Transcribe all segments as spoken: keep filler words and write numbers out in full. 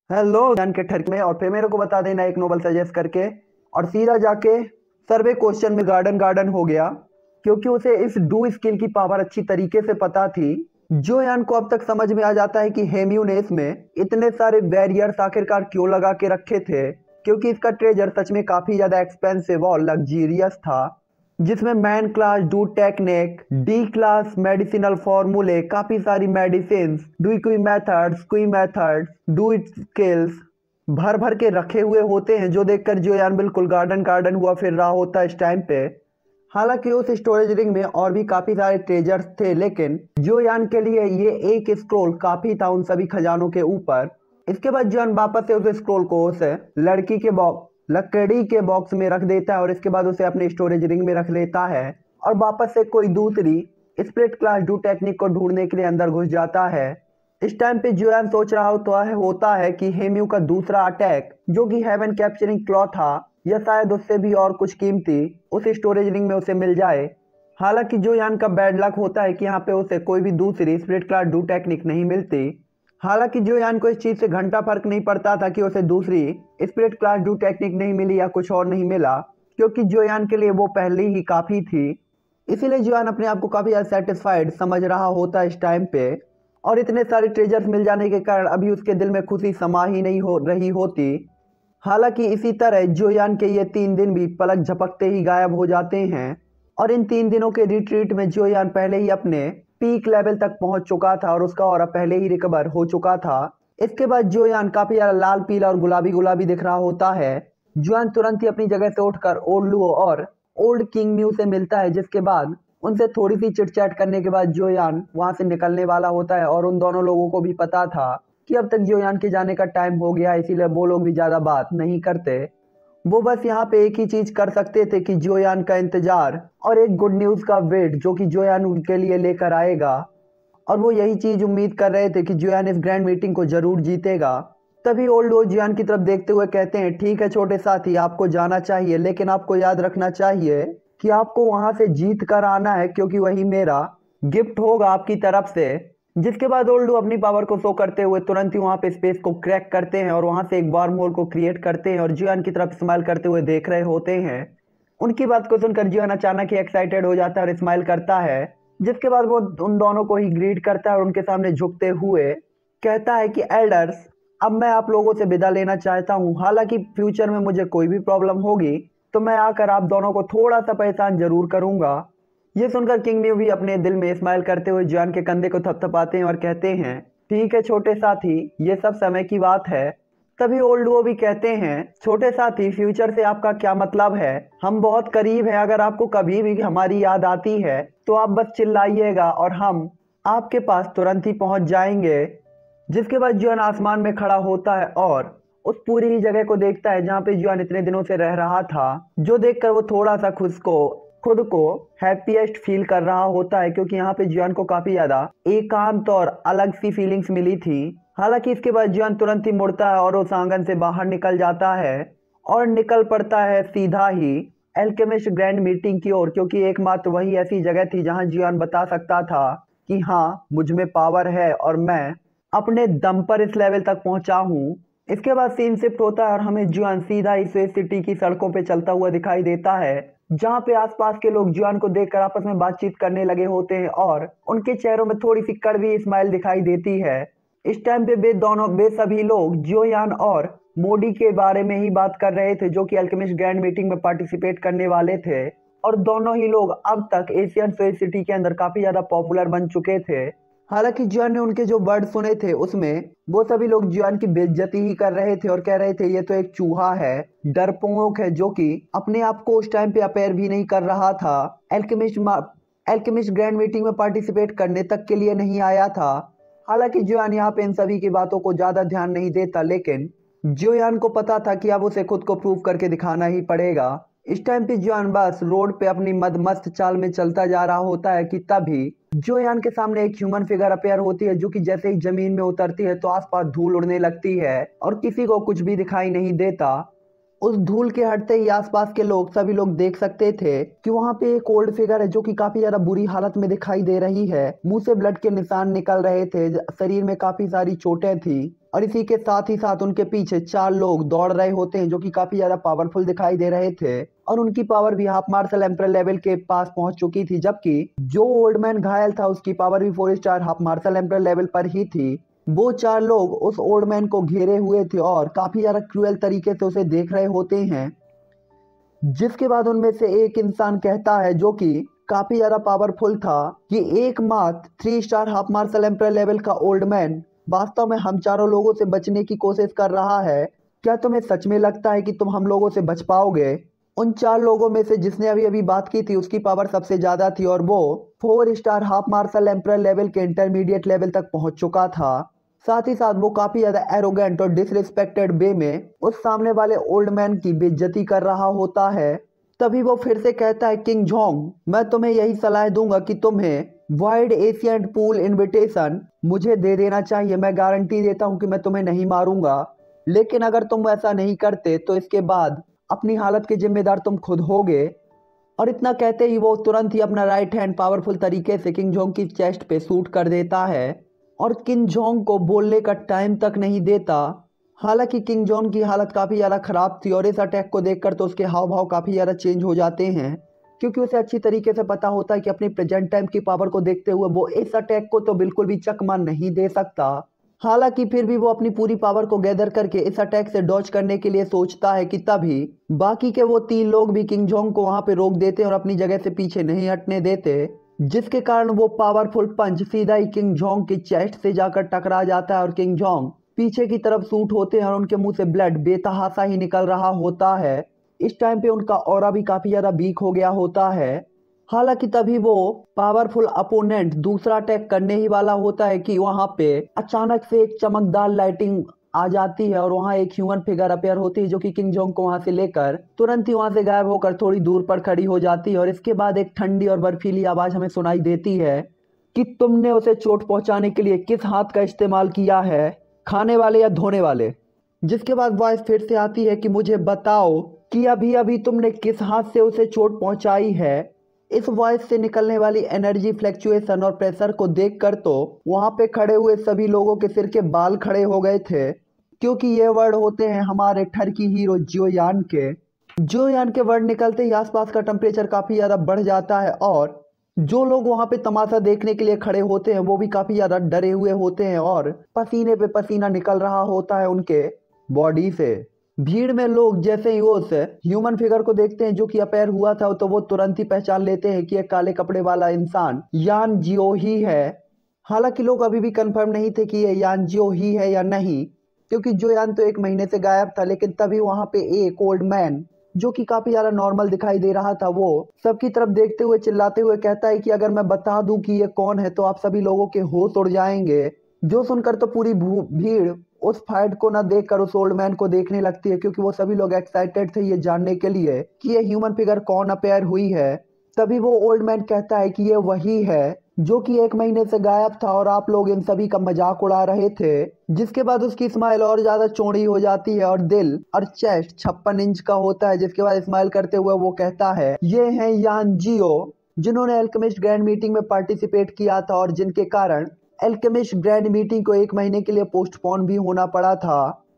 Hello जान के ठरक में और फिर मेरे को बता देना एक नोबल सजेस्ट करके। और सीधा जाके सर्वे क्वेश्चन में गार्डन गार्डन हो गया, क्योंकि उसे इस डू स्किल की पावर अच्छी तरीके से पता थी। जो यान को अब तक समझ में आ जाता है कि हेम्यू ने इसमें इतने सारे बैरियर्स आखिरकार क्यों लगा के रखे थे, क्योंकि इसका ट्रेजर सच में काफी ज्यादा एक्सपेंसिव और लग्जीरियस था, जिसमें मैन क्लास डू टेक्निक, डी क्लास मेडिसिनल फॉर्मूले, काफी सारी मेडिसिन, डू क्वी मेथड्स क्वी मेथड्स डू इट स्किल्स भर भर के रखे हुए होते हैं, जो देखकर जो यान बिल्कुल गार्डन गार्डन हुआ फिर रहा होता है इस टाइम पे। हालांकि उस स्टोरेज रिंग में और भी काफी सारे ट्रेजर्स थे, लेकिन जो यान के लिए ये एक स्क्रोल काफी था उन सभी खजानों के ऊपर। इसके बाद जॉन वापस से उस स्क्रोल को उस लड़की के बॉक्स लकड़ी के बॉक्स में रख देता है और इसके बाद उसे अपने स्टोरेज रिंग में रख लेता है और वापस से कोई दूसरी स्प्लिट क्लास डू टेक्निक को ढूंढने के लिए अंदर घुस जाता है। इस टाइम पे जोयान सोच रहा होता है होता है कि हेम्यू का दूसरा अटैक, जो कि हेवन कैप्चरिंग क्लॉ था, या शायद उससे भी और कुछ कीमती उस स्टोरेज रिंग में उसे मिल जाए। हालांकि जोयान का बैड लक होता है कि यहाँ पे उसे कोई भी दूसरी स्प्लिट क्लास डू टेक्निक नहीं मिलती। हालांकि जोयान को इस चीज से घंटा फर्क नहीं पड़ता था कि उसे दूसरी स्प्लिट क्लास डू टेक्निक नहीं मिली या कुछ और नहीं मिला, क्योंकि जोयान के लिए वो पहले ही काफी थी। इसीलिए जोयान अपने आप को काफी ज्यादा सेटिस्फाइड समझ रहा होता है इस टाइम पे, और इतने सारे ट्रेजर्स मिल जाने के कारण अभी उसके दिल में खुशी समा ही नहीं हो रही होती। हालांकि इसी तरह जोयान के ये तीन दिन भी पलक झपकते ही गायब हो जाते हैं, और इन तीन दिनों के रिट्रीट में जोयान पहले ही अपने पीक लेवल तक पहुंच चुका था और उसका ऑरा पहले ही रिकवर हो चुका था। इसके बाद जोयान काफी ज्यादा लाल पीला और गुलाबी गुलाबी दिख रहा होता है। जोयान तुरंत ही अपनी जगह से उठकर ओल्ड लुओ और ओल्ड किंग म्यू से मिलता है, जिसके बाद उनसे थोड़ी सी चिटचैट करने के बाद जोयान वहां से निकलने वाला होता है। और उन दोनों लोगों को भी पता था कि अब तक जोयान के जाने का टाइम हो गया, इसीलिए वो लोग भी ज्यादा बात नहीं करते। वो बस यहाँ पे एक ही चीज कर सकते थे कि जोयान का इंतजार और एक गुड न्यूज का वेट, जो कि जोयान उनके लिए लेकर आएगा। और वो यही चीज उम्मीद कर रहे थे कि जोयान इस ग्रैंड मीटिंग को जरूर जीतेगा। तभी ओल्ड वो जोयान की तरफ देखते हुए कहते हैं, ठीक है छोटे साथी, आपको जाना चाहिए, लेकिन आपको याद रखना चाहिए कि आपको वहां से जीत कर आना है, क्योंकि वही मेरा गिफ्ट होगा आपकी तरफ से। जिसके बाद ओल्डू अपनी पावर को शो करते हुए तुरंत ही वहां पे स्पेस को क्रैक करते हैं और वहां से एक वार्म होल को क्रिएट करते हैं और जियान की तरफ स्माइल करते हुए देख रहे होते हैं। उनकी बात को सुनकर जियान अचानक ही एक्साइटेड हो जाता है और स्माइल करता है, जिसके बाद वो उन दोनों को ही ग्रीट करता है और उनके सामने झुकते हुए कहता है कि एल्डर्स, अब मैं आप लोगों से विदा लेना चाहता हूँ। हालांकि फ्यूचर में मुझे कोई भी प्रॉब्लम होगी तो मैं आकर आप दोनों को थोड़ा सा परेशान जरूर करूंगा। ये सुनकर किंग म्यू भी अपने दिल में स्माइल करते हुए जियान के कंधे को थपथपाते हैं और कहते हैं, ठीक है छोटे साथी, ये सब समय की बात है। तभी ओल्ड वो भी कहते हैं, छोटे साथी, फ्यूचर से आपका क्या मतलब है? हम बहुत करीब हैं, अगर आपको कभी भी हमारी याद आती है तो आप बस चिल्लाइएगा और हम आपके पास तुरंत ही पहुंच जाएंगे। जिसके बाद जियान आसमान में खड़ा होता है और उस पूरी ही जगह को देखता है जहाँ पे जियान इतने दिनों से रह रहा था, जो देखकर वो थोड़ा सा खुद को खुद को हैप्पीएस्ट फील कर रहा होता है, क्योंकि यहाँ पे जियान को काफी ज्यादा एकांत और अलग सी फीलिंग्स मिली थी। हालांकि इसके बाद जियान तुरंत ही मुड़ता है और उस आंगन से बाहर निकल जाता है और निकल पड़ता है सीधा ही एल्केमिस्ट ग्रैंड मीटिंग की ओर, क्योंकि एकमात्र वही ऐसी जगह थी जहाँ जियान बता सकता था कि हाँ, मुझ में पावर है और मैं अपने दम पर इस लेवल तक पहुंचा हूँ। इसके बाद सीन शिफ्ट होता है और हमें जियान सीधा इस सिटी की सड़कों पे चलता हुआ दिखाई देता है, जहाँ पे आसपास के लोग जियान को देखकर आपस में बातचीत करने लगे होते हैं और उनके चेहरों में थोड़ी सी कड़वी स्माइल दिखाई देती है। इस टाइम पे वे दोनों वे सभी लोग जोयान और मोडी के बारे में ही बात कर रहे थे, जो कि अल्केमिस्ट ग्रैंड मीटिंग में पार्टिसिपेट करने वाले थे। और दोनों ही लोग अब तक एशियन स्पेस सिटी के अंदर काफी ज्यादा पॉपुलर बन चुके थे। हालांकि जियान ने उनके जो वर्ड सुने थे उसमें वो सभी लोग जियान की बेइज्जती ही कर रहे थे और कह रहे थे, ये तो एक चूहा है, डरपोक है, जो कि अपने आप को उस टाइम पे अपेयर भी नहीं कर रहा था, एल्केमिस्ट एल्केमिस्ट ग्रैंड मीटिंग में पार्टिसिपेट करने तक के लिए नहीं आया था। हालांकि जियान यहाँ पे इन सभी की बातों को ज्यादा ध्यान नहीं देता, लेकिन जियान को पता था कि अब उसे खुद को प्रूव करके दिखाना ही पड़ेगा। इस टाइम पे जियान बस रोड पे अपनी मदमस्त चाल में चलता जा रहा होता है कि तभी जोयान के सामने एक ह्यूमन फिगर अपेयर होती है, जो कि जैसे ही जमीन में उतरती है तो आसपास धूल उड़ने लगती है और किसी को कुछ भी दिखाई नहीं देता। उस धूल के हटते ही आसपास के लोग सभी लोग देख सकते थे कि वहां पे एक ओल्ड फिगर है, जो कि काफी ज्यादा बुरी हालत में दिखाई दे रही है। मुंह से ब्लड के निशान निकल रहे थे, शरीर में काफी सारी चोटें थी। और इसी के साथ ही साथ उनके पीछे चार लोग दौड़ रहे होते हैं जो कि काफी ज्यादा पावरफुल दिखाई दे रहे थे और उनकी पावर भी हाफ मार्शल एम्परर लेवल के पास पहुंच चुकी थी, जबकि जो ओल्ड मैन घायल था उसकी पावर भी four star half martial emperor level पर ही थी। वो चार लोग उस ओल्ड मैन को घेरे हुए थे और काफी ज्यादा क्रूएल तरीके से उसे देख रहे होते हैं, जिसके बाद उनमें से एक इंसान कहता है जो कि काफी ज्यादा पावरफुल था कि एकमात्र three star half martial emperor level का ओल्ड मैन वास्तव में हम चारों लोगों से बचने की कोशिश कर रहा है। क्या तुम्हें सच में लगता है कि तुम हम लोगों से बच पाओगे? उन चार लोगों में से जिसने अभी अभी बात की थी उसकी पावर सबसे ज्यादा थी और वो four star half martial emperor level के इंटरमीडिएट लेवल तक पहुंच चुका था। साथ ही साथ वो काफी ज्यादा एरोगेंट और डिसरिस्पेक्टेड वे में उस सामने वाले ओल्ड मैन की बेइज्जती कर रहा होता है। तभी वो फिर से कहता है, किंग जोंग, मैं तुम्हें यही सलाह दूंगा कि तुम्हें वाइड एशियन पूल इनविटेशन मुझे दे देना चाहिए। मैं गारंटी देता हूं कि मैं तुम्हें नहीं मारूंगा, लेकिन अगर तुम ऐसा नहीं करते तो इसके बाद अपनी हालत के जिम्मेदार तुम खुद होगे। और इतना कहते ही वो तुरंत ही अपना राइट हैंड पावरफुल तरीके से किंग जोंग की चेस्ट पे शूट कर देता है और किंग जोंग को बोलने का टाइम तक नहीं देता। हालांकि किंग जोंग की हालत काफी ज्यादा खराब थी और इस अटैक को देखकर तो उसके हाव भाव काफी ज्यादा चेंज हो जाते हैं, क्योंकि उसे अच्छी तरीके से पता होता है कि अपनी प्रेजेंट टाइम की पावर को देखते हुए वो इस अटैक को तो बिल्कुल भी चकमा नहीं दे सकता। हालांकि फिर भी वो अपनी पूरी पावर को गैदर करके इस अटैक से डॉज करने के लिए सोचता है कि तभी बाकी के वो तीन लोग भी किंग जोंग को वहां पे रोक देते और अपनी जगह से पीछे नहीं हटने देते, जिसके कारण वो पावरफुल पंच सीधा ही किंग जोंग की चेस्ट से जाकर टकरा जाता है और किंग जोंग पीछे की तरफ सूट होते हैं और उनके मुंह से ब्लड बेतहासा ही निकल रहा होता है। इस टाइम पे उनका ऑरा भी काफी ज्यादा वीक हो गया होता है। हालांकि तभी वो पावरफुल अपोनेंट दूसरा अटैक करने ही वाला होता है कि वहां पे अचानक से एक चमकदार लाइटिंग आ जाती है और वहां एक ह्यूमन फिगर अपेयर होती है जो कि किंग जोंग को वहां से लेकर तुरंत ही वहां से गायब होकर थोड़ी दूर पर खड़ी हो जाती है। और इसके बाद एक ठंडी और बर्फीली आवाज हमें सुनाई देती है कि तुमने उसे चोट पहुंचाने के लिए किस हाथ का इस्तेमाल किया है, खाने वाले या धोने वाले? जिसके बाद वॉइस फिर से आती है कि मुझे बताओ कि अभी अभी तुमने किस हाथ से उसे चोट पहुंचाई है। इस वॉइस से निकलने वाली एनर्जी फ्लैक्चुएशन और प्रेशर को देखकर तो वहां पे खड़े हुए सभी लोगों के सिर के बाल खड़े हो गए थे, क्योंकि ये वर्ड होते हैं हमारे ठरकी हीरो जोयान के। जोयान के वर्ड निकलते ही आसपास का टेम्परेचर काफी ज्यादा बढ़ जाता है और जो लोग वहां पे तमाशा देखने के लिए खड़े होते हैं वो भी काफी ज्यादा डरे हुए होते हैं और पसीने पे पसीना निकल रहा होता है उनके बॉडी से। भीड़ में लोग जैसे ही उस ह्यूमन फिगर को देखते हैं जो कि अपेयर हुआ था तो वो तुरंत ही पहचान लेते हैं कि एक काले कपड़े वाला इंसान यान जियो ही है। हालांकि लोग अभी भी कंफर्म नहीं थे कि ये यान जियो ही है या नहीं, क्योंकि जो यान तो एक महीने से गायब था। लेकिन तभी वहां पे एक ओल्ड मैन जो कि काफी ज्यादा नॉर्मल दिखाई दे रहा था वो सबकी तरफ देखते हुए चिल्लाते हुए कहता है कि अगर मैं बता दूं कि ये कौन है तो आप सभी लोगों के होश उड़ जाएंगे। जो सुनकर तो पूरी भीड़ उस फाइट को ना देखकर उस ओल्ड मैन को देखने लगती है, क्योंकि वो सभी लोग एक्साइटेड थे ये जानने के लिए कि ये ह्यूमन फिगर कौन अपेयर हुई है। तभी वो ओल्ड मैन कहता है कि ये वही है जो कि एक महीने से गायब था और आप लोग इन सभी का मजाक उड़ा रहे थे। जिसके बाद उसकी स्माइल और ज्यादा चौड़ी हो जाती है और दिल और चेस्ट छप्पन इंच का होता है। जिसके बाद स्माइल करते हुए वो कहता है, ये हैं यान जियो, जिन्होंने अल्केमिस्ट ग्रैंड मीटिंग में पार्टिसिपेट किया था और जिनके कारण अल्केमिस्ट ग्रैंड मीटिंग को एक महीने के लिए पोस्टपोन भी होना पड़ा था।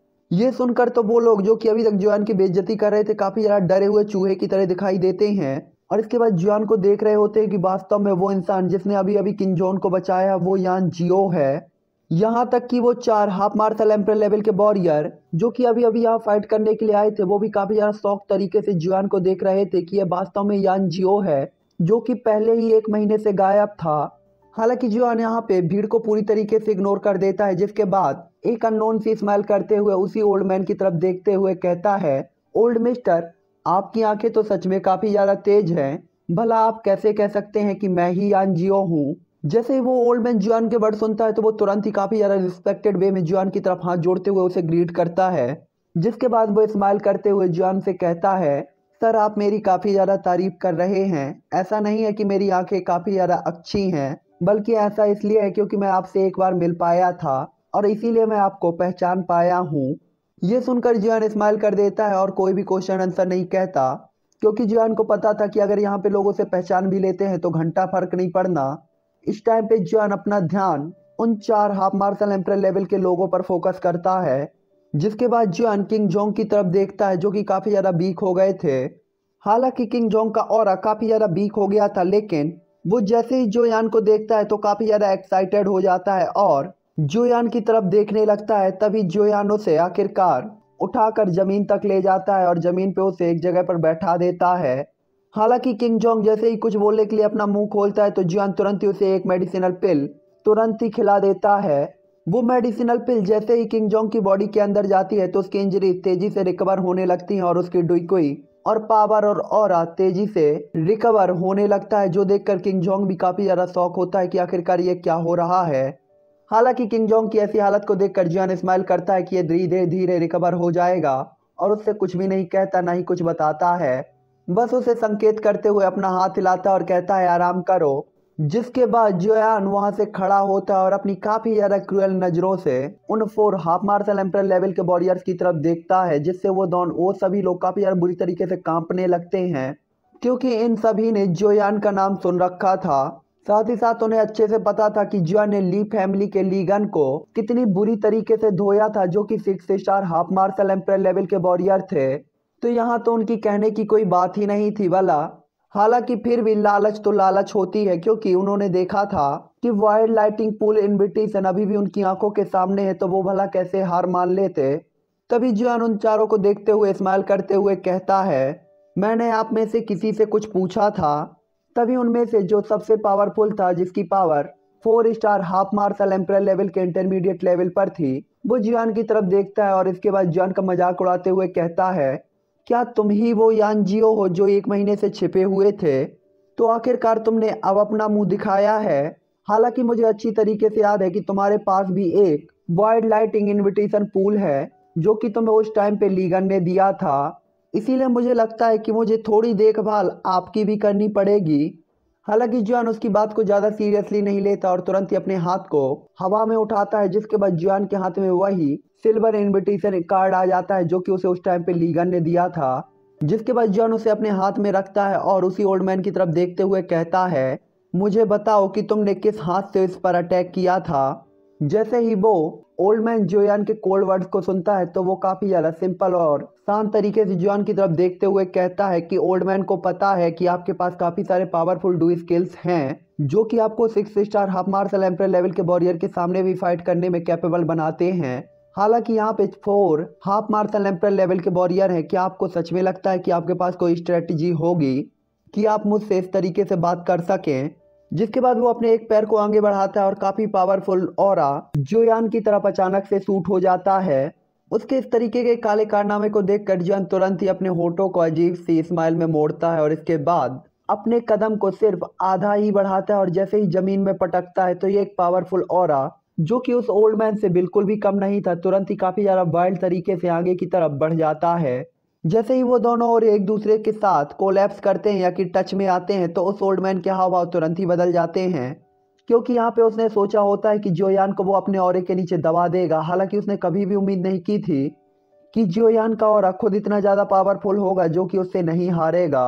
ये सुनकर तो वो लोग जो कि अभी तक जुआन की बेइज्जती कर रहे थे काफी ज्यादा डरे हुए चूहे की तरह दिखाई देते हैं और इसके बाद जुआन को देख रहे होते हैं कि वास्तव में वो इंसान जिसने अभी अभी किंग जोन को बचाया वो यान जियो है। यहाँ तक कि वो चार हाफ मार्शल एम्परर लेवल के वॉरियर जो कि अभी अभी यहाँ फाइट करने के लिए आए थे वो भी काफी ज्यादा शौक तरीके से जुआन को देख रहे थे कि ये वास्तव में यान जियो है जो कि पहले ही एक महीने से गायब था। हालांकि जुआन यहाँ पे भीड़ को पूरी तरीके से इग्नोर कर देता है। जिसके बाद एक अननोन सी स्माइल करते हुए उसी ओल्ड मैन की तरफ देखते हुए कहता है, ओल्ड मिस्टर, आपकी आंखें तो सच में काफी ज्यादा तेज हैं। भला आप कैसे कह सकते हैं कि मैं ही यान जियो हूँ? जैसे ही वो ओल्ड मैन जुआन के वर्ड सुनता है तो वो तुरंत ही काफी ज्यादा रिस्पेक्टेड वे में जुआन की तरफ हाथ जोड़ते हुए उसे ग्रीट करता है। जिसके बाद वो स्माइल करते हुए जुआन से कहता है, सर आप मेरी काफी ज्यादा तारीफ कर रहे हैं। ऐसा नहीं है कि मेरी आंखें काफी ज्यादा अच्छी हैं, बल्कि ऐसा इसलिए है क्योंकि मैं आपसे एक बार मिल पाया था और इसीलिए मैं आपको पहचान पाया हूँ। ये सुनकर जुआन स्माइल कर देता है और कोई भी क्वेश्चन आंसर नहीं कहता, क्योंकि जुआन को पता था कि अगर यहाँ पे लोगों से पहचान भी लेते हैं तो घंटा फर्क नहीं पड़ना। इस टाइम पे जुआन अपना ध्यान उन चार हाफ मार्शल एम्परर लेवल के लोगों पर फोकस करता है, जिसके बाद जुआन किंग जोंग की तरफ देखता है जो कि काफी ज्यादा वीक हो गए थे। हालांकि किंग जोंग का ऑरा काफी ज्यादा वीक हो गया था, लेकिन वो जैसे ही जोयान को देखता है तो काफी ज्यादा एक्साइटेड हो जाता है और जोयान की तरफ देखने लगता है। तभी जोयान उसे आखिरकार उठाकर जमीन तक ले जाता है और जमीन पे उसे एक जगह पर बैठा देता है। हालांकि किंग जोंग जैसे ही कुछ बोलने के लिए अपना मुंह खोलता है तो जुआन तुरंत ही उसे एक मेडिसिनल पिल तुरंत ही खिला देता है। वो मेडिसिनल पिल जैसे ही किंग जोंग की बॉडी के अंदर जाती है तो उसकी इंजरी तेजी से रिकवर होने लगती है और उसकी डुइकुई और पावर और ऑरा तेजी से रिकवर होने लगता है, जो देखकर किंग जोंग भी काफी ज्यादा शॉक होता है कि आखिरकार ये क्या हो रहा है। हालांकि किंग जोंग की ऐसी हालत को देखकर जुआन स्माइल करता है कि ये धीरे धीरे रिकवर हो जाएगा और उससे कुछ भी नहीं कहता, ना ही कुछ बताता है, बस उसे संकेत करते हुए अपना हाथ हिलाता है और कहता है आराम करो। जिसके बाद जोयान वहां से खड़ा होता है और अपनी काफी ज्यादा क्रूएल नजरों से उन four half martial emperor level के वॉरियर्स की तरफ देखता है, जिससे वो दोनों वो सभी लोग काफी ज्यादा बुरी तरीके से कांपने लगते हैं, क्योंकि इन सभी ने जोयान का नाम सुन रखा था। साथ ही साथ उन्हें अच्छे से पता था कि जुआन ने ली फैमिली के लीगन को कितनी बुरी तरीके से धोया था, जो कि six star half martial emperor level के वॉरियर थे। तो यहाँ तो उनकी कहने की कोई बात ही नहीं थी वाला। हालांकि फिर भी लालच तो लालच होती है, क्योंकि उन्होंने देखा था कि वाइल्ड लाइटिंग पूल इन्विटेशन अभी भी उनकी आंखों के सामने है, तो वो भला कैसे हार मान लेते। तभी जुआन उन चारों को देखते हुए स्माइल करते हुए कहता है मैंने आप में से किसी से कुछ पूछा था। तभी उनमें से जो सबसे पावरफुल था, जिसकी power four star half martial emperor level के इंटरमीडिएट लेवल पर थी, वो जुआन की तरफ देखता है और इसके बाद जुआन का मजाक उड़ाते हुए कहता है क्या तुम ही वो यानजियो हो जो एक महीने से छिपे हुए थे? तो आखिरकार तुमने अब अपना मुंह दिखाया है। हालांकि मुझे अच्छी तरीके से याद है कि तुम्हारे पास भी एक वाइल्ड लाइटिंग इनविटेशन पूल है, जो कि तुम्हें उस टाइम पे लीगन ने दिया था। इसीलिए मुझे लगता है कि मुझे थोड़ी देखभाल आपकी भी करनी पड़ेगी। हालांकि जुआन उसकी बात को ज्यादा सीरियसली नहीं लेता और तुरंत ही अपने हाथ को हवा में उठाता है, जिसके बाद जुआन के हाथ में वही सिल्वर इनविटेशन कार्ड आ जाता है, जो कि उसे उस टाइम पे लीगन ने दिया था। जिसके बाद जुआन उसे अपने हाथ में रखता है और उसी ओल्ड मैन की तरफ देखते हुए कहता है मुझे बताओ कि तुमने किस हाथ से इस पर अटैक किया था। जैसे ही वो ओल्ड मैन जुआन के कोल्ड वर्ड्स को सुनता है तो वो काफी ज्यादा सिंपल और शांत तरीके से जुआन की तरफ देखते हुए कहता है कि ओल्ड मैन को पता है कि आपके पास काफी सारे पावरफुल डू स्किल्स हैं, जो कि आपको six star half martial emperor level के वॉरियर के सामने भी फाइट करने में कैपेबल बनाते हैं। हालांकि यहाँ पे four half martial emperor level के वॉरियर हैं। क्या आपको सच में लगता है कि आपके पास कोई स्ट्रेटजी होगी कि आप मुझसे इस तरीके से बात कर सकें? जिसके बाद वो अपने एक पैर को आगे बढ़ाता है और काफी पावरफुल ऑरा जोयान की तरफ अचानक से सूट हो जाता है। उसके इस तरीके के काले कारनामे को देखकर जोयान तुरंत ही अपने होठों को अजीब सी स्माइल में मोड़ता है और इसके बाद अपने कदम को सिर्फ आधा ही बढ़ाता है और जैसे ही जमीन में पटकता है तो ये एक पावरफुल ऑरा, जो कि उस ओल्ड मैन से बिल्कुल भी कम नहीं था, तुरंत ही काफी ज्यादा वाइल्ड तरीके से आगे की तरफ बढ़ जाता है। जैसे ही वो दोनों और एक दूसरे के साथ कोलैप्स करते हैं या कि टच में आते हैं तो उस ओल्ड मैन के हाव भाव तुरंत ही बदल जाते हैं, क्योंकि यहाँ पे उसने सोचा होता है कि जोयान को वो अपने ऑरे के नीचे दबा देगा। हालांकि उसने कभी भी उम्मीद नहीं की थी कि जोयान का ऑरा खुद इतना ज्यादा पावरफुल होगा जो कि उससे नहीं हारेगा।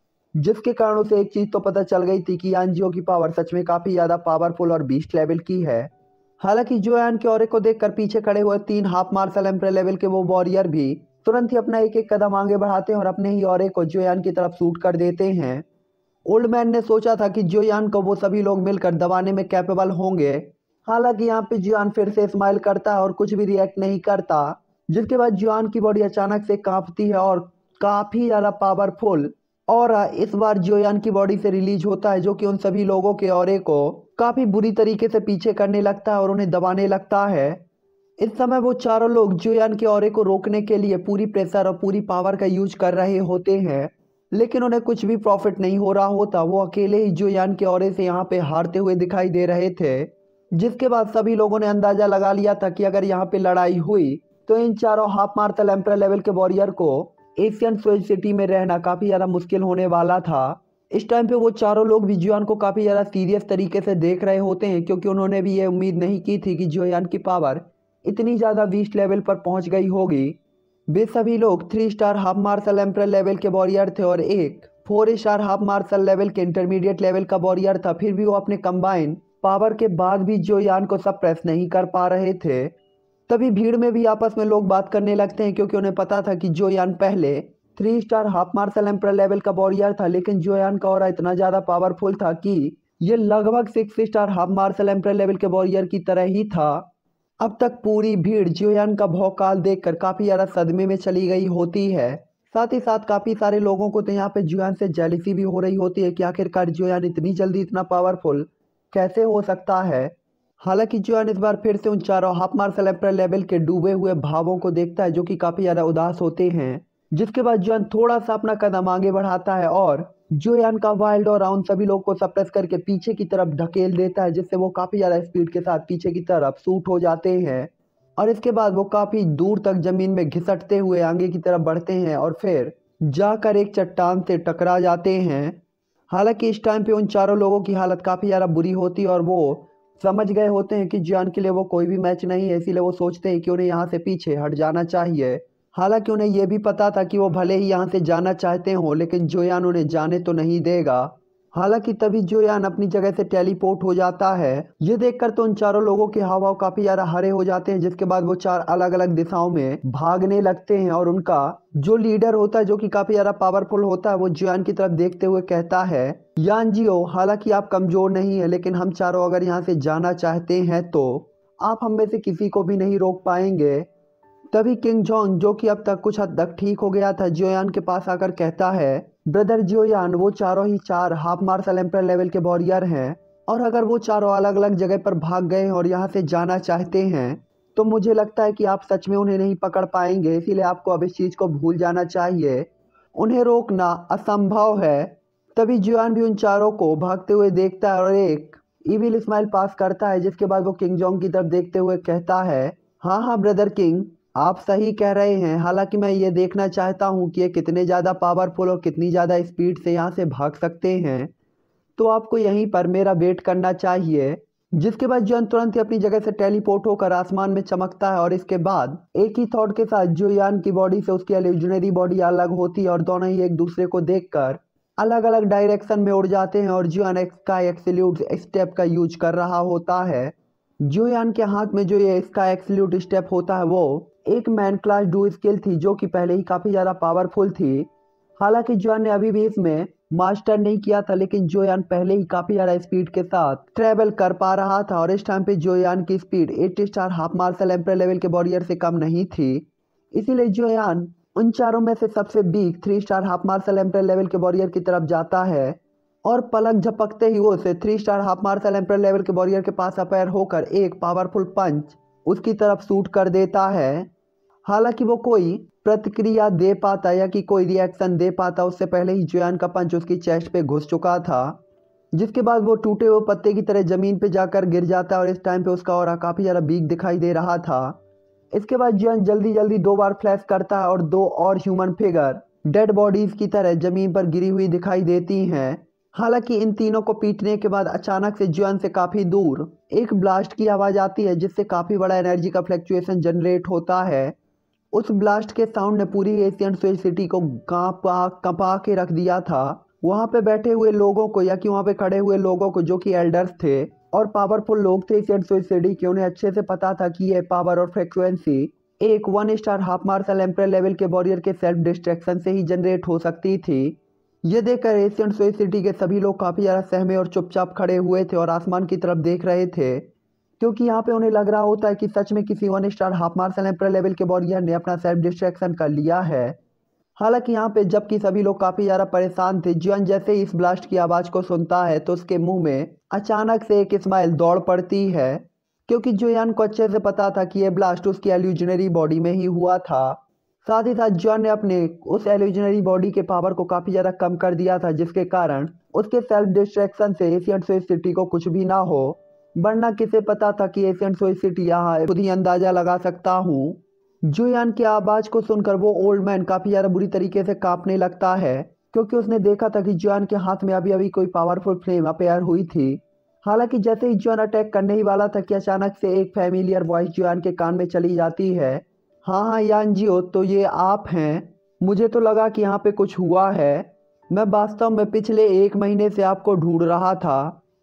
जिसके कारण उसे एक चीज तो पता चल गई थी कि यानजियो की पावर सच में काफी ज्यादा पावरफुल और बीस्ट लेवल की है। हालांकि जोयान के ऑरे को देखकर पीछे खड़े हुए तीन हाफ मार्शल एम्परर लेवल के वो वॉरियर भी तुरंत ही अपना एक एक कदम आगे बढ़ाते हैं और अपने ही ऑरे को जोयान की तरफ शूट कर देते हैं। ओल्ड मैन ने सोचा था कि जोयान को वो सभी लोग मिलकर दबाने में कैपेबल होंगे। हालांकि यहाँ पे जोयान फिर से स्माइल करता है और कुछ भी रिएक्ट नहीं करता। जिसके बाद जोयान की बॉडी अचानक से कांपती है और काफी ज्यादा पावरफुल ऑरा इस बार जोयान की बॉडी से रिलीज होता है, जो कि उन सभी लोगों के ऑरे को काफी बुरी तरीके से पीछे करने लगता है और उन्हें दबाने लगता है। इस समय वो चारों लोग जोयान के ऑरे को रोकने के लिए पूरी प्रेशर और पूरी पावर का यूज कर रहे होते हैं, लेकिन उन्हें कुछ भी प्रॉफिट नहीं हो रहा होता। वो अकेले ही जोयान के ऑरे से यहाँ पे हारते हुए दिखाई दे रहे थे। जिसके बाद सभी लोगों ने अंदाजा लगा लिया था कि अगर यहाँ पे लड़ाई हुई तो इन चारों हाफ मार्शल एम्परर लेवल के वॉरियर को एशियन स्वेज सिटी में रहना काफी ज्यादा मुश्किल होने वाला था। इस टाइम पे वो चारों लोग भी जोयान को काफी ज्यादा सीरियस तरीके से देख रहे होते हैं, क्योंकि उन्होंने भी ये उम्मीद नहीं की थी कि जोयान की पावर इतनी ज्यादा बीस्ट लेवल पर पहुंच गई होगी। वे सभी लोग three star half martial emperor level के वॉरियर थे और एक four star half martial level के इंटरमीडिएट लेवल का वॉरियर था। फिर भी वो अपने कंबाइन पावर के बाद भी जोयान को सप्रेस नहीं कर पा रहे थे। तभी भीड़ में भी आपस में लोग बात करने लगते हैं, क्योंकि उन्हें पता था कि जोयान पहले three star half martial emperor level का वॉरियर था, लेकिन जोयान का ऑरा इतना ज्यादा पावरफुल था कि ये लगभग six star half martial emperor level के वॉरियर की तरह ही था। अब तक पूरी भीड़ जोयान का भौकाल देखकर काफी ज्यादा सदमे में चली गई होती है। साथ ही साथ काफी सारे लोगों को तो यहाँ पे जोयान से जेलिसी भी हो रही होती है कि आखिरकार जोयान इतनी जल्दी इतना पावरफुल कैसे हो सकता है। हालांकि जोयान इस बार फिर से उन चारों हाफ मार्शल एम्पर लेवल के डूबे हुए भावों को देखता है, जो कि काफी ज्यादा उदास होते हैं। जिसके बाद जोयान थोड़ा सा अपना कदम आगे बढ़ाता है और जोयान का वाइल्ड और राउंड सभी लोग को सप्रेस करके पीछे की तरफ ढकेल देता है, जिससे वो काफी ज्यादा स्पीड के साथ पीछे की तरफ शूट हो जाते हैं। और इसके बाद वो काफी दूर तक जमीन में घिसटते हुए आगे की तरफ बढ़ते हैं और फिर जाकर एक चट्टान से टकरा जाते हैं। हालांकि इस टाइम पे उन चारों लोगों की हालत काफी ज्यादा बुरी होती है और वो समझ गए होते हैं कि जोयान के लिए वो कोई भी मैच नहीं है, इसीलिए वो सोचते हैं कि उन्हें यहाँ से पीछे हट जाना चाहिए। हालांकि उन्हें यह भी पता था कि वो भले ही यहाँ से जाना चाहते हो, लेकिन जोयान उन्हें जाने तो नहीं देगा। हालांकि तभी जोयान अपनी जगह से टेलीपोर्ट हो जाता है। ये देखकर तो उन चारों लोगों के हाव भाव काफी ज्यादा हरे हो जाते हैं, जिसके बाद वो चार अलग अलग दिशाओं में भागने लगते हैं और उनका जो लीडर होता है, जो कि काफी ज्यादा पावरफुल होता है, वो जोयान की तरफ देखते हुए कहता है, यान जियो, हालांकि आप कमजोर नहीं है, लेकिन हम चारों अगर यहाँ से जाना चाहते हैं तो आप हम में से किसी को भी नहीं रोक पाएंगे। तभी किंग जॉन्ग, जो कि अब तक कुछ हद तक ठीक हो गया था, जोयान के पास आकर कहता है, ब्रदर जोयान, वो चारों ही चार हाफ मार्शल एम्पर लेवल के वॉरियर हैं और अगर वो चारों अलग अलग जगह पर भाग गए और यहाँ से जाना चाहते हैं तो मुझे लगता है कि आप सच में उन्हें नहीं पकड़ पाएंगे, इसीलिए आपको अब इस चीज को भूल जाना चाहिए। उन्हें रोकना असंभव है। तभी जोयान भी उन चारों को भागते हुए देखता है और एक इविल स्माइल पास करता है, जिसके बाद वो किंग जॉन्ग की तरफ देखते हुए कहता है, हाँ हाँ ब्रदर किंग, आप सही कह रहे हैं। हालांकि मैं ये देखना चाहता हूँ कि ये कितने ज़्यादा पावरफुल और कितनी ज़्यादा स्पीड से यहाँ से भाग सकते हैं, तो आपको यहीं पर मेरा वेट करना चाहिए। जिसके बाद जोयान तुरंत ही अपनी जगह से टेलीपोर्ट होकर आसमान में चमकता है और इसके बाद एक ही थॉट के साथ जोयान की बॉडी से उसकी इल्यूजनरी बॉडी अलग होती है और दोनों ही एक दूसरे को देखकर अलग अलग डायरेक्शन में उड़ जाते हैं और जोयान स्काई एक्सल्यूट स्टेप का यूज कर रहा होता है। जोयान के हाथ में जो ये स्काई एक्सल्यूट स्टेप होता है वो एक मैन क्लास डू स्किल थी, जो कि पहले ही काफी ज्यादा पावरफुल थी। हालांकि जोयान ने अभी भी इसमें मास्टर नहीं किया था, लेकिन जोयान पहले ही काफी ज्यादा स्पीड के साथ ट्रेवल कर पा रहा था और इस टाइम पे जोयान की speed eight star half martial emperor level के वॉरियर से कम नहीं थी। इसीलिए जोयान उन चारों में से सबसे big three star half martial emperor level के वॉरियर की तरफ जाता है और पलक झपकते ही वो उसे three star half martial emperor level के वॉरियर के पास अपेयर होकर एक पावरफुल पंच उसकी तरफ शूट कर देता है। हालांकि वो कोई प्रतिक्रिया दे पाता या कि कोई रिएक्शन दे पाता, उससे पहले ही जोयान का पंच उसकी चेस्ट पे घुस चुका था, जिसके बाद वो टूटे हुए पत्ते की तरह जमीन पे जाकर गिर जाता है और इस टाइम पे उसका ऑरा काफी ज्यादा वीक दिखाई दे रहा था। इसके बाद जोयान जल्दी जल्दी दो बार फ्लैश करता है और दो और ह्यूमन फिगर डेड बॉडीज की तरह जमीन पर गिरी हुई दिखाई देती हैं। हालांकि इन तीनों को पीटने के बाद अचानक से जोयान से काफी दूर एक ब्लास्ट की आवाज आती है, जिससे काफी बड़ा एनर्जी का फ्लक्चुएशन जनरेट होता है। उस ब्लास्ट के साउंड ने पूरी एशियन स्वेज सिटी को कांपा कंपा के रख दिया था। वहां पे बैठे हुए लोगों को या कि वहां पे खड़े हुए लोगों को, जो कि एल्डर्स थे और पावरफुल लोग थे एशियन स्वेज सिटी के, उन्हें अच्छे से पता था कि ये पावर और फ्रिक्वेंसी एक one star half martial emperor level के वॉरियर के सेल्फ डिस्ट्रैक्शन से ही जनरेट हो सकती थी। ये देखकर एशियन स्वेज सिटी के सभी लोग काफी ज्यादा सहमे और चुपचाप खड़े हुए थे और आसमान की तरफ देख रहे थे, क्योंकि यहाँ पे उन्हें लग रहा होता है कि सच में किसी one star half martial emperor level के वॉरियर ने अपना सेल्फ डिस्ट्रैक्शन कर लिया है। हालांकि यहाँ पे जबकि सभी लोग काफी ज्यादा परेशान थे, जोयान जैसे ही इस ब्लास्ट की आवाज को सुनता है तो उसके मुंह में अचानक से एक स्माइल दौड़ पड़ती है, क्योंकि जोयान को अच्छे से पता था कि यह ब्लास्ट उसकी इल्यूजनरी बॉडी में ही हुआ था। साथ ही साथ जोयान ने अपने उस इल्यूजनरी बॉडी के पावर को काफी ज्यादा कम कर दिया था, जिसके कारण उसके सेल्फ डिस्ट्रैक्शन से एशियन स्वेज सिटी को कुछ भी ना हो, वरना किसे पता था कि एशियन स्वेज सिटी यहाँ खुद ही अंदाजा लगा सकता हूँ। जोयान की आवाज को सुनकर वो ओल्ड मैन काफी ज्यादा बुरी तरीके से कांपने लगता है, क्योंकि उसने देखा था कि जोयान के हाथ में अभी अभी कोई पावरफुल फ्लेम अपेयर हुई थी। हालांकि जैसे ही जोयान अटैक करने ही वाला था कि अचानक से एक फैमिलियर वॉइस जोयान के कान में चली जाती है, हाँ हाँ यान जियो, तो ये आप हैं। मुझे तो लगा कि यहाँ पे कुछ हुआ है। मैं वास्तव में पिछले एक महीने से आपको ढूंढ रहा था।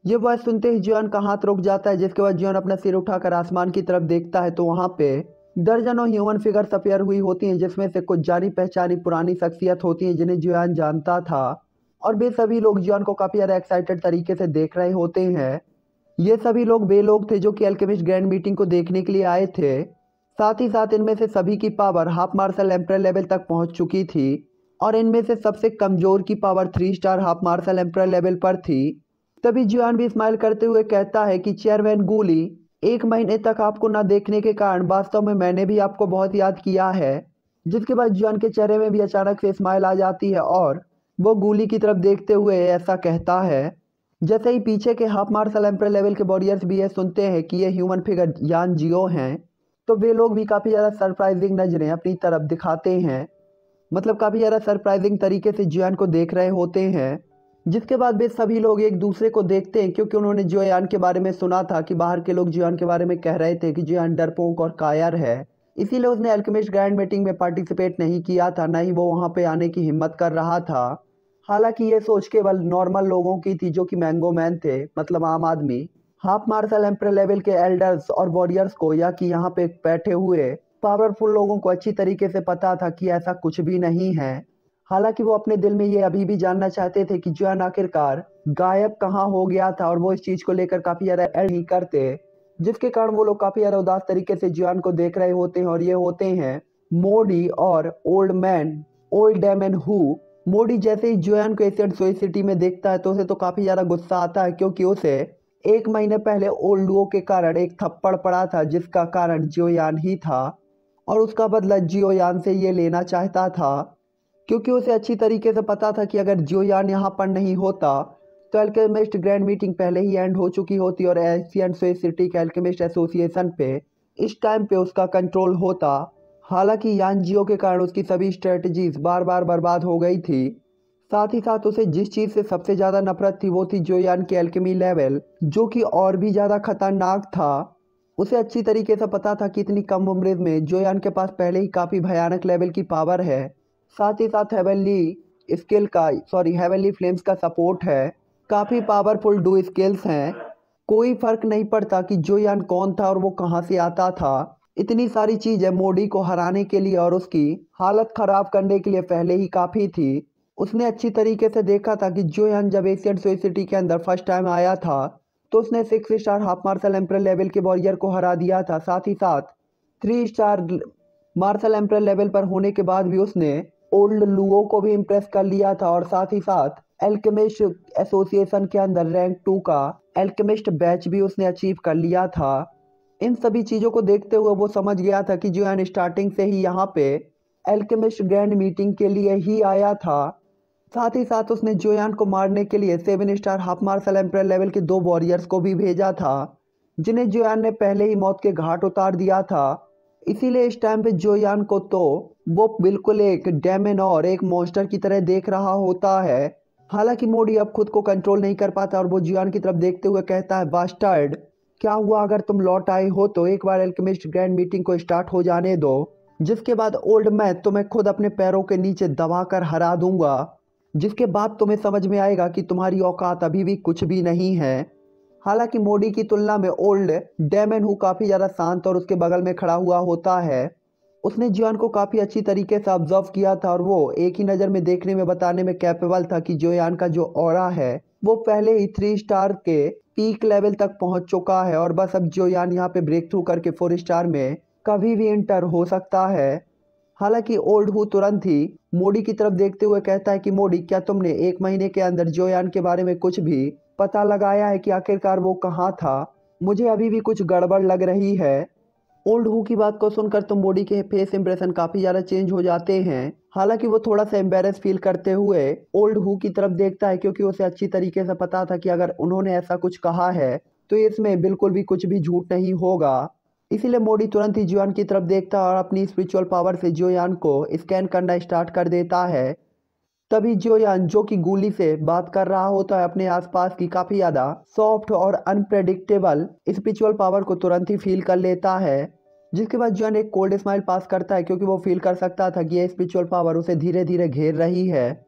ये वॉइस सुनते ही जियोन का हाथ रुक जाता है, जिसके बाद जियोन अपना सिर उठाकर आसमान की तरफ देखता है तो वहाँ पे दर्जनों ह्यूमन फिगर्स अपीयर हुई होती हैं, जिसमें से कुछ जानी पहचानी पुरानी शख्सियत होती हैं जिन्हें जियोन जानता था। और वे सभी लोग जियोन को काफी ज्यादा एक्साइटेड तरीके से देख रहे होते हैं। ये सभी लोग वे लोग थे जो कि अल्केमिस्ट ग्रैंड मीटिंग को देखने के लिए आए थे। साथ ही साथ इनमें से सभी की power half martial emperor level तक पहुंच चुकी थी और इनमें से सबसे कमजोर की power three star half martial emperor level पर थी। तभी जियोन भी स्माइल करते हुए कहता है कि चेयरमैन गूली, एक महीने तक आपको न देखने के कारण वास्तव में मैंने भी आपको बहुत याद किया है। जिसके बाद जियोन के चेहरे में भी अचानक से स्माइल आ जाती है और वो गूली की तरफ देखते हुए ऐसा कहता है। जैसे ही पीछे के हाफ मार्शल एम्परर लेवल के वॉरियर्स भी ये सुनते हैं कि ये ह्यूमन फिगर यान जियो हैं, तो वे लोग भी काफ़ी ज़्यादा सरप्राइजिंग नज़रें अपनी तरफ दिखाते हैं। मतलब काफ़ी ज़्यादा सरप्राइजिंग तरीके से जियोन को देख रहे होते हैं। जिसके बाद वे सभी लोग एक दूसरे को देखते हैं, क्योंकि उन्होंने जियोन के बारे में सुना था कि बाहर के लोग जियोन के बारे में कह रहे थे कि जियोन डरपोक और कायर है। इसीलिए उसने अल्केमिस्ट ग्रैंड मीटिंग में पार्टिसिपेट नहीं किया था, न ही वो वहाँ पे आने की हिम्मत कर रहा था। हालांकि ये सोच केवल नॉर्मल लोगों की थी जो कि मैंगो मैन थे, मतलब आम आदमी। हाफ मार्शल एम्परर लेवल के एल्डर्स और वॉरियर्स को या कि यहाँ पे बैठे हुए पावरफुल लोगों को अच्छी तरीके से पता था कि ऐसा कुछ भी नहीं है। हालांकि वो अपने दिल में ये अभी भी जानना चाहते थे कि जियोन आखिरकार गायब कहाँ हो गया था, और वो इस चीज को लेकर काफी ज्यादा एड नहीं करते, जिसके कारण वो लोग काफी ज्यादा उदास तरीके से जियोन को देख रहे होते हैं। और ये होते हैं मोडी और old man old demon Hu. Modi जैसे ही जियोन को एशियन सोई सिटी में देखता है तो उसे तो काफी ज्यादा गुस्सा आता है, क्योंकि उसे एक महीने पहले ओल्ड लुओ के कारण एक थप्पड़ पड़ा था, जिसका कारण जियोयान ही था। और उसका बदला जियोयान से ये लेना चाहता था, क्योंकि उसे अच्छी तरीके से पता था कि अगर जियोयान यहाँ पर नहीं होता तो अल्केमिस्ट ग्रैंड मीटिंग पहले ही एंड हो चुकी होती और एशियन सोई सिटी के अल्केमिस्ट एसोसिएशन पे इस टाइम पे उसका कंट्रोल होता। हालांकि यान जियो के कारण उसकी सभी स्ट्रेटजीज बार बार बर्बाद हो गई थी। साथ ही साथ उसे जिस चीज़ से सबसे ज़्यादा नफरत थी वो थी जियोयान के अल्केमी लेवल, जो कि और भी ज़्यादा खतरनाक था। उसे अच्छी तरीके से पता था कि इतनी कम उम्र में जियोयान के पास पहले ही काफ़ी भयानक लेवल की पावर है। साथ ही साथ हेवनली स्किल का सॉरी हेवनली फ्लेम्स का सपोर्ट है, काफ़ी पावरफुल डू स्किल्स हैं। कोई फर्क नहीं पड़ता कि जियोयान कौन था और वो कहाँ से आता था। इतनी सारी चीज़ें मोडी को हराने के लिए और उसकी हालत ख़राब करने के लिए पहले ही काफ़ी थी। उसने अच्छी तरीके से देखा था कि जियोयान जब एशियन सोई सिटी के अंदर फर्स्ट टाइम आया था तो उसने six star half martial emperor level के वॉरियर को हरा दिया था। साथ ही साथ three star martial emperor level पर होने के बाद भी उसने ओल्ड लुओ को भी इम्प्रेस कर लिया था। और साथ ही साथ एल्केमिस्ट एसोसिएशन के अंदर रैंक टू का एल्केमिस्ट बैच भी उसने अचीव कर लिया था। इन सभी चीज़ों को देखते हुए वो समझ गया था कि जियोयान स्टार्टिंग से ही यहाँ पे एल्केमिस्ट ग्रैंड मीटिंग के लिए ही आया था। साथ ही साथ उसने जियोयान को मारने के लिए seven star half martial emperor level के दो वॉरियर्स को भी भेजा था, जिन्हें जियोयान ने पहले ही मौत के घाट उतार दिया था। इसीलिए इस टाइम पे जियोयान को तो वो बिल्कुल एक डेमन और एक मॉन्स्टर की तरह देख रहा होता है। हालांकि मोडी अब खुद को कंट्रोल नहीं कर पाता और वो जियोयान की तरफ देखते हुए कहता है, बास्टर्ड, क्या हुआ अगर तुम लौट आए हो तो एक बार एल्केमिस्ट ग्रैंड मीटिंग को स्टार्ट हो जाने दो, जिसके बाद ओल्ड मैं तुम्हें खुद अपने पैरों के नीचे दबाकर हरा दूंगा, जिसके बाद तुम्हें समझ में आएगा कि तुम्हारी औकात अभी भी कुछ भी नहीं है। हालांकि मोडी की तुलना में ओल्ड डैमन हु काफ़ी ज़्यादा शांत और उसके बगल में खड़ा हुआ होता है। उसने जियोयान को काफ़ी अच्छी तरीके से ऑब्जर्व किया था और वो एक ही नज़र में देखने में बताने में कैपेबल था कि जियोयान का जो ऑरा है वो पहले ही थ्री स्टार के पीक लेवल तक पहुंच चुका है और बस अब जियोयान यहाँ पे ब्रेक थ्रू करके फोर स्टार में कभी भी इंटर हो सकता है। हालांकि ओल्ड हु तुरंत ही मोडी की तरफ देखते हुए कहता है कि मोडी, क्या तुमने एक महीने के अंदर जियोयान के बारे में कुछ भी पता लगाया है कि आखिरकार वो कहाँ था? मुझे अभी भी कुछ गड़बड़ लग रही है। ओल्ड हु की बात को सुनकर तो मोडी के फेस इंप्रेशन काफ़ी ज़्यादा चेंज हो जाते हैं। हालांकि वो थोड़ा सा एम्बेरस फील करते हुए ओल्ड हु की तरफ देखता है, क्योंकि उसे अच्छी तरीके से पता था कि अगर उन्होंने ऐसा कुछ कहा है तो इसमें बिल्कुल भी कुछ भी झूठ नहीं होगा। इसीलिए मोडी तुरंत ही जियोयान की तरफ देखता है और अपनी स्पिरिचुअल पावर से जियोयान को स्कैन करना स्टार्ट कर देता है। तभी जियोयान, जो कि गूली से बात कर रहा होता है, अपने आसपास की काफ़ी ज़्यादा सॉफ्ट और अनप्रेडिक्टेबल स्पिरिचुअल पावर को तुरंत ही फील कर लेता है। जिसके बाद जियोयान एक कोल्ड स्माइल पास करता है, क्योंकि वो फील कर सकता था कि ये स्पिरिचुअल पावर उसे धीरे धीरे घेर रही है।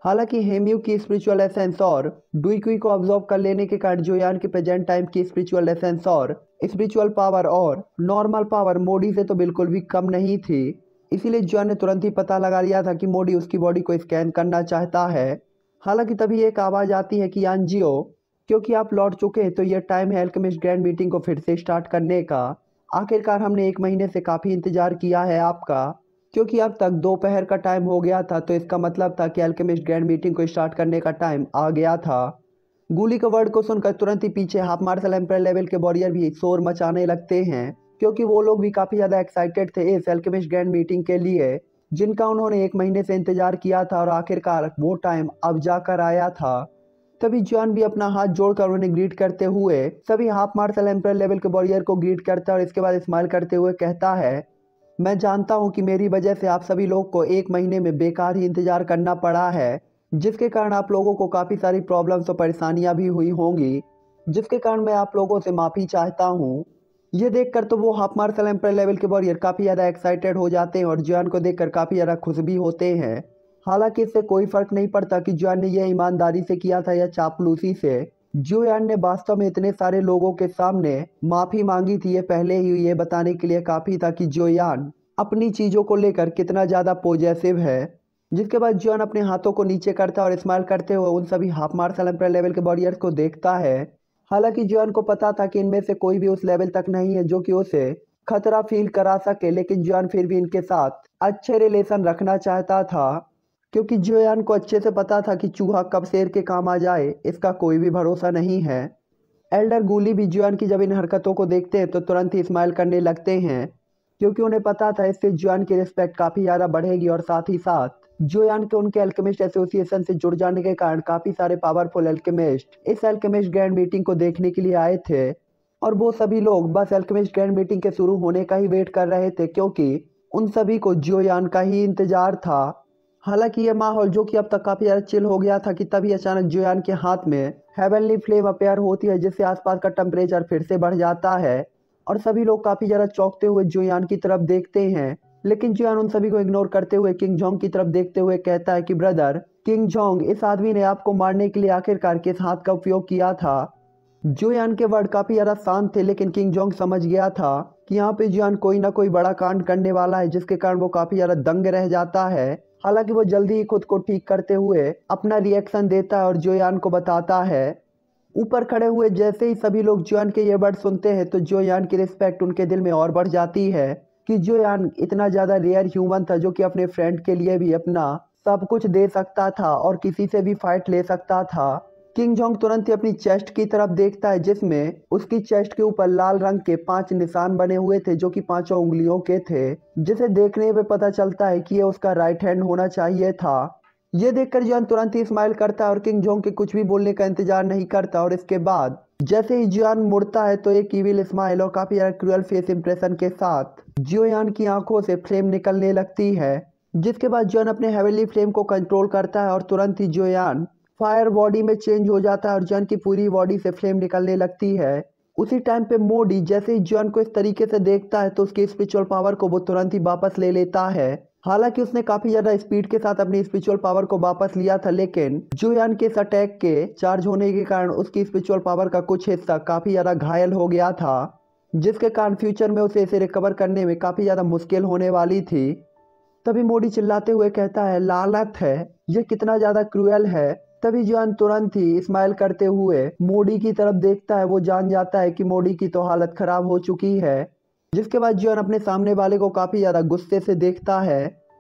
हालांकि हेम्यू की स्पिरिचुअल एसेंस और डुइक्वी को ऑब्जर्व कर लेने के कारण जोयान के प्रेजेंट टाइम की स्पिरिचुअल एसेंस और स्पिरिचुअल पावर और नॉर्मल पावर मोडी से तो बिल्कुल भी कम नहीं थी। इसीलिए जोयान ने तुरंत ही पता लगा लिया था कि मोडी उसकी बॉडी को स्कैन करना चाहता है। हालांकि तभी एक आवाज़ आती है कि यानजियो, क्योंकि आप लौट चुके हैं तो यह टाइम है अल्केमिस्ट ग्रैंड मीटिंग को फिर से स्टार्ट करने का। आखिरकार हमने एक महीने से काफ़ी इंतजार किया है आपका, क्योंकि अब तक दोपहर का टाइम हो गया था, तो इसका मतलब था कि अल्केमिस्ट ग्रैंड मीटिंग को स्टार्ट करने का टाइम आ गया था। गूली के वर्ड को सुनकर तुरंत ही पीछे हाफ मार्शल एम्पायर लेवल के वॉरियर भी शोर मचाने लगते हैं, क्योंकि वो लोग भी काफ़ी ज़्यादा एक्साइटेड थे इस अल्केमिस्ट ग्रैंड मीटिंग के लिए, जिनका उन्होंने एक महीने से इंतजार किया था और आखिरकार वो टाइम अब जाकर आया था। तभी जॉन भी अपना हाथ जोड़कर उन्हें ग्रीट करते हुए सभी हाफ मार्शल एम्पायर लेवल के वॉरियर को ग्रीट करता है और इसके बाद स्माइल करते हुए कहता है, मैं जानता हूं कि मेरी वजह से आप सभी लोग को एक महीने में बेकार ही इंतजार करना पड़ा है, जिसके कारण आप लोगों को काफ़ी सारी प्रॉब्लम्स और परेशानियां भी हुई होंगी, जिसके कारण मैं आप लोगों से माफ़ी चाहता हूं। ये देखकर तो वो हाफ मार्शल एम्पायर लेवल के वॉरियर काफ़ी ज़्यादा एक्साइटेड हो जाते हैं और जॉन को देखकर काफ़ी ज़्यादा खुश भी होते हैं। हालांकि इससे कोई फर्क नहीं पड़ता कि जॉन ने यह ईमानदारी से किया था या चापलूसी से। जोयान ने वास्तव में इतने सारे लोगों के सामने माफी मांगी थी, ये पहले ही ये बताने के लिए काफी था कि जोयान अपनी चीजों को लेकर कितना ज्यादा पॉजिटिव है। जिसके बाद जोयान अपने हाथों को नीचे करता और स्माइल करते हुए उन सभी हाफ मार्शल एम्पायर लेवल के वॉरियर्स को देखता है। हालांकि जोयान को पता था कि इनमें से कोई भी उस लेवल तक नहीं है जो कि उसे खतरा फील करा सके, लेकिन जोयान फिर भी इनके साथ अच्छे रिलेशन रखना चाहता था, क्योंकि जोयान को अच्छे से पता था कि चूहा कब शेर के काम आ जाए इसका कोई भी भरोसा नहीं है। एल्डर गूली भी जोयान की जब इन हरकतों को देखते हैं तो तुरंत ही स्माइल करने लगते हैं, क्योंकि उन्हें पता था इससे जोयान की रिस्पेक्ट काफ़ी ज़्यादा बढ़ेगी और साथ ही साथ जोयान के उनके अल्केमिस्ट एसोसिएशन से जुड़ जाने के कारण काफ़ी सारे पावरफुल अल्केमिस्ट इस अल्केमिस्ट ग्रैंड मीटिंग को देखने के लिए आए थे। और वो सभी लोग बस अल्केमिस्ट ग्रैंड मीटिंग के शुरू होने का ही वेट कर रहे थे, क्योंकि उन सभी को जोयान का ही इंतजार था। हालांकि ये माहौल जो कि अब तक काफी ज्यादा चिल हो गया था कि तभी अचानक जोयान के हाथ में हेवनली फ्लेम अपेयर होती है, जिससे आसपास का टेम्परेचर फिर से बढ़ जाता है और सभी लोग काफी ज्यादा चौंकते हुए जोयान की तरफ देखते हैं। लेकिन जोयान उन सभी को इग्नोर करते हुए किंग जोंग की तरफ देखते हुए कहता है कि ब्रदर किंग जोंग, इस आदमी ने आपको मारने के लिए आखिरकार किस हाथ का उपयोग किया था। जोयान के वर्ड काफी ज्यादा शांत थे, लेकिन किंग जोंग समझ गया था कि यहाँ पे जोयान कोई ना कोई बड़ा कांड करने वाला है, जिसके कारण वो काफी ज्यादा दंग रह जाता है। हालांकि वो जल्दी ही खुद को ठीक करते हुए अपना रिएक्शन देता है और जोयान को बताता है। ऊपर खड़े हुए जैसे ही सभी लोग जोयान के ये वर्ड सुनते हैं तो जोयान की रिस्पेक्ट उनके दिल में और बढ़ जाती है कि जोयान इतना ज्यादा रेयर ह्यूमन था जो कि अपने फ्रेंड के लिए भी अपना सब कुछ दे सकता था और किसी से भी फाइट ले सकता था। किंग जोंग तुरंत ही अपनी चेस्ट की तरफ देखता है, जिसमें उसकी चेस्ट के ऊपर लाल रंग के पांच निशान बने हुए थे जो कि पांचों उंगलियों के थे, जिसे देखने पे पता चलता है कि ये उसका राइट हैंड होना चाहिए था। ये देखकर जोयान तुरंत ही स्माइल करता है और किंग जोंग के कुछ भी बोलने का इंतजार नहीं करता और इसके बाद जैसे ही जोयान मुड़ता है तो एक इविल स्माइल और काफी ज्यादा क्रूअल फेस इंप्रेशन के साथ जोयान की आंखों से फ्लेम निकलने लगती है। जिसके बाद जोयान अपने हेवनली फ्लेम को कंट्रोल करता है और तुरंत ही जोयान फायर बॉडी में चेंज हो जाता है और जोयान की पूरी बॉडी से फ्लेम निकलने लगती है। उसी टाइम पे मोडी जैसे ही जोयान को इस तरीके से देखता है तो उसकी स्पिरिचुअल पावर को वो तुरंत ही वापस ले लेता है। हालांकि उसने काफी ज्यादा स्पीड के साथ अपनी स्पिरिचुअल पावर को वापस लिया था, लेकिन जोयान के इस अटैक के चार्ज होने के कारण उसकी स्पिरिचुअल पावर का कुछ हिस्सा काफी ज्यादा घायल हो गया था, जिसके कारण फ्यूचर में उसे इसे रिकवर करने में काफी ज्यादा मुश्किल होने वाली थी। तभी मोडी चिल्लाते हुए कहता है, लानत है, ये कितना ज्यादा क्रूएल है। तभी जोयान तुरंत ही स्माइल करते हुए मोडी की तरफ देखता है। वो जान जाता है कि मोडी की तो हालत खराब हो चुकी है। जिसके बाद जोयान अपने सामने वाले को काफी ज्यादा गुस्से से देखता है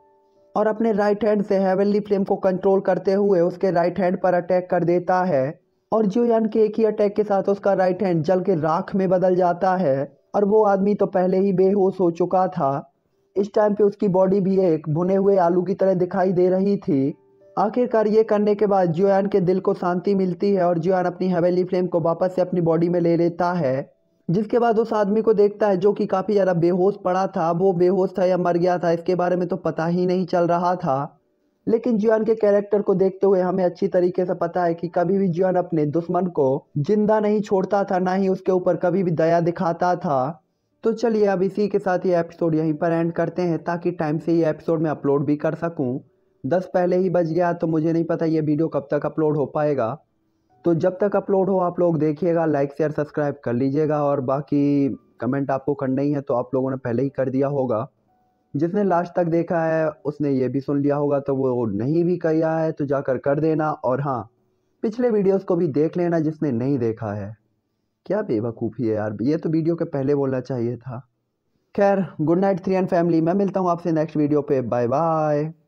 और अपने राइट हैंड से हेवनली फ्लेम को कंट्रोल करते हुए उसके राइट हैंड पर अटैक कर देता है और जोयान के एक ही अटैक के साथ उसका राइट हैंड जल के राख में बदल जाता है और वो आदमी तो पहले ही बेहोश हो चुका था। इस टाइम पे उसकी बॉडी भी एक भुने हुए आलू की तरह दिखाई दे रही थी। आखिरकार ये करने के बाद जोयान के दिल को शांति मिलती है और जोयान अपनी हेवनली फ्लेम को वापस से अपनी बॉडी में ले लेता है। जिसके बाद उस आदमी को देखता है जो कि काफ़ी ज़्यादा बेहोश पड़ा था। वो बेहोश था या मर गया था इसके बारे में तो पता ही नहीं चल रहा था, लेकिन जोयान के कैरेक्टर को देखते हुए हमें अच्छी तरीके से पता है कि कभी भी जोयान अपने दुश्मन को जिंदा नहीं छोड़ता था, ना ही उसके ऊपर कभी भी दया दिखाता था। तो चलिए अब इसी के साथ ये एपिसोड यहीं पर एंड करते हैं ताकि टाइम से ये एपिसोड में अपलोड भी कर सकूँ। दस पहले ही बज गया, तो मुझे नहीं पता ये वीडियो कब तक अपलोड हो पाएगा। तो जब तक अपलोड हो आप लोग देखिएगा, लाइक शेयर सब्सक्राइब कर लीजिएगा, और बाकी कमेंट आपको करना ही है तो आप लोगों ने पहले ही कर दिया होगा। जिसने लास्ट तक देखा है उसने ये भी सुन लिया होगा, तो वो नहीं भी किया है तो जाकर कर देना। और हाँ, पिछले वीडियोस को भी देख लेना जिसने नहीं देखा है। क्या बेवकूफ़ी है यार, ये तो वीडियो के पहले बोलना चाहिए था। खैर, good night three N family, मैं मिलता हूँ आपसे नेक्स्ट वीडियो पे। Bye bye.